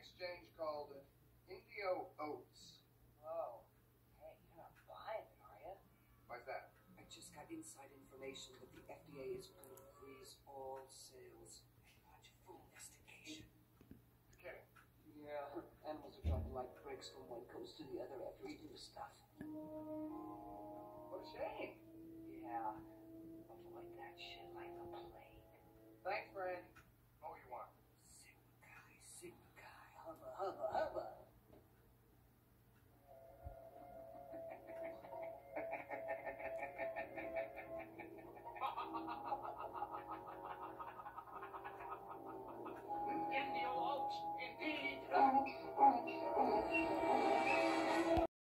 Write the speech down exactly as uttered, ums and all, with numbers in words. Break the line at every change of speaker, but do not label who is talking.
exchange called Indio Oats.
Oh, hey, you're not buying it, are you?
Why's that?
I just got inside information that the F D A is going to freeze all sales. Watch a full investigation.
You're kidding.
Yeah, animals are dropping like bricks from one coast to the other after eating the stuff.
What a shame.
Yeah, avoid that shit like the plague.
Thanks, friend.